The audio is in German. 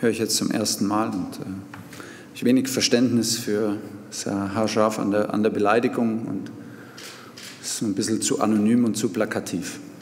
höre ich jetzt zum ersten Mal und ich wenig Verständnis für sehr haarscharf an der Beleidigung und ist ein bisschen zu anonym und zu plakativ.